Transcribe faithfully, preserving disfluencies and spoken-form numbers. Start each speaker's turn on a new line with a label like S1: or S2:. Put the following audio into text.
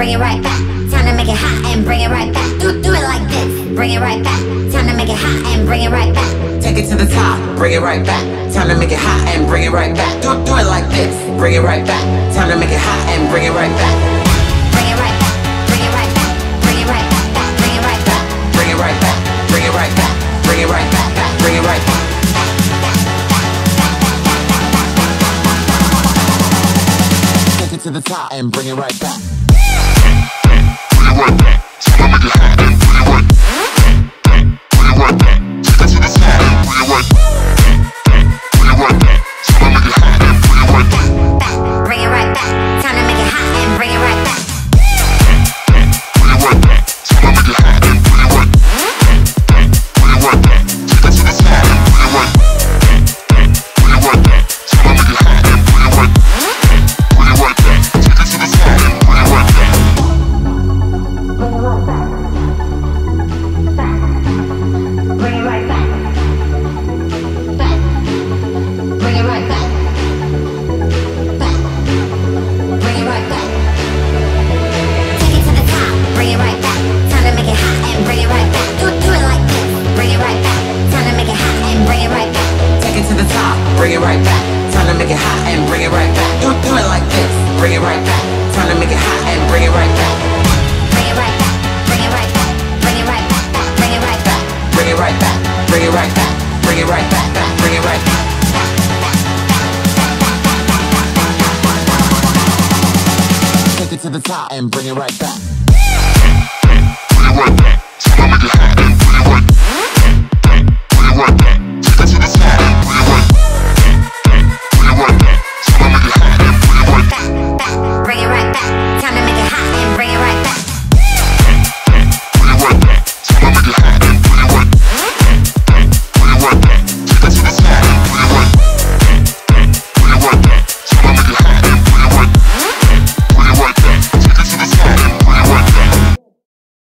S1: bring it right back. Time to make it hot and bring it right back. Do, do it like this, bring it right back. Time to make it hot and bring it right back.
S2: Take it to the top, bring it right back. Time to make it hot and bring it right back. Do, do it like this, bring it right back. Time to make it hot and bring it right back.
S1: Bring it right back, bring it right back, bring it right back, back, bring it right back.
S2: Bring it right back, bring it right back, bring it right back, back, bring it right back. Take it to the top and bring it right back. Bring it right back. Time to make it hot and bring it right back. Bring it right back. Take it to the top and bring it right back. Bring it right back. Time to make it hot and bring it right back.
S1: Bring it right back. Time to make it hot and bring it right back.
S2: Bring it right back. Time to make it hot and bring it right back. Bring it right back. Take it to the top and bring it right back. Bring it right back. Time to make it hot and bring it right back. Bring it right back. Take it to the top and bring it right back.
S1: Bring it right back. Back. Bring it right back. Back. Bring it right back. Take it to the top. Bring it right back. Time to make it hot and bring it right back. Do, do it like this. Bring it right back. Time to make it hot and bring it right back.
S2: Take it to the top, bring it right back. Time to make it hot and bring it right back. Do, do it like this, bring it right back. Time to make it hot and bring it right back.
S1: Bring it right back. Bring it right back. Bring it right back. Back. Bring it right back.
S2: Bring it right back, bring it right back. Bring it right back, back, bring it right back. Take it to the top and bring it right back. Bring it right back. Time to make it hot and bring it right back. Bring it right back.